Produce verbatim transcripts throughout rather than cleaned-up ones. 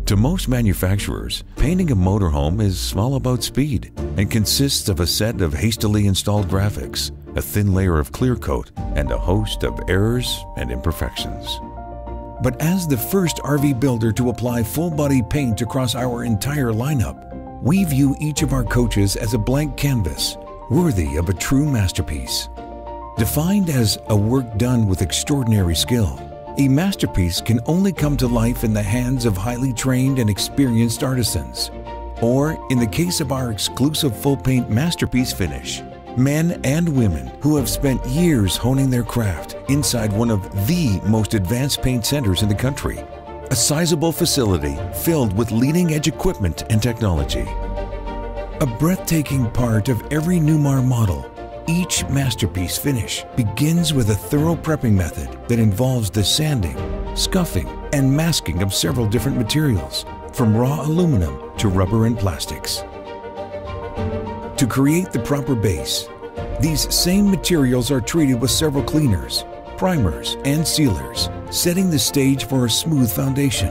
To most manufacturers, painting a motorhome is all about speed and consists of a set of hastily installed graphics, a thin layer of clear coat, and a host of errors and imperfections. But as the first R V builder to apply full-body paint across our entire lineup, we view each of our coaches as a blank canvas, worthy of a true masterpiece. Defined as a work done with extraordinary skill, a masterpiece can only come to life in the hands of highly trained and experienced artisans. Or, in the case of our exclusive full paint masterpiece finish, men and women who have spent years honing their craft inside one of the most advanced paint centers in the country, a sizable facility filled with leading-edge equipment and technology. A breathtaking part of every Newmar model, each masterpiece finish begins with a thorough prepping method that involves the sanding, scuffing, and masking of several different materials, from raw aluminum to rubber and plastics. To create the proper base, these same materials are treated with several cleaners, primers, and sealers, setting the stage for a smooth foundation.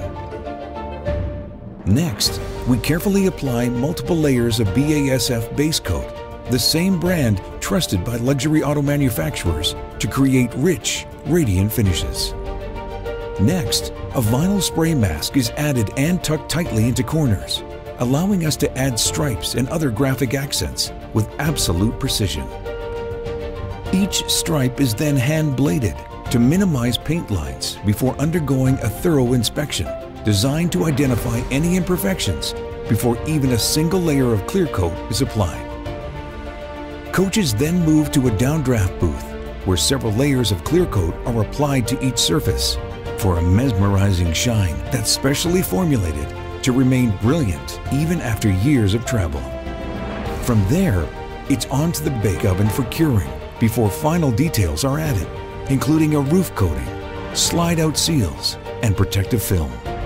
Next, we carefully apply multiple layers of B A S F base coat, the same brand trusted by luxury auto manufacturers, to create rich, radiant finishes. Next, a vinyl spray mask is added and tucked tightly into corners, allowing us to add stripes and other graphic accents with absolute precision. Each stripe is then hand-bladed to minimize paint lines before undergoing a thorough inspection designed to identify any imperfections before even a single layer of clear coat is applied. Coaches then move to a downdraft booth where several layers of clear coat are applied to each surface for a mesmerizing shine that's specially formulated to remain brilliant even after years of travel. From there, it's on to the bake oven for curing before final details are added, including a roof coating, slide-out seals, and protective film.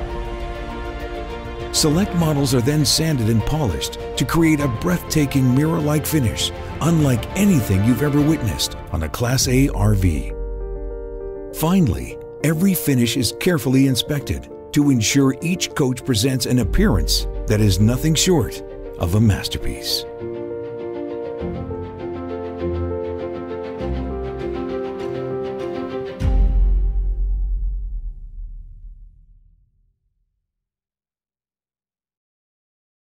Select models are then sanded and polished to create a breathtaking mirror-like finish unlike anything you've ever witnessed on a Class A R V. Finally, every finish is carefully inspected to ensure each coach presents an appearance that is nothing short of a masterpiece.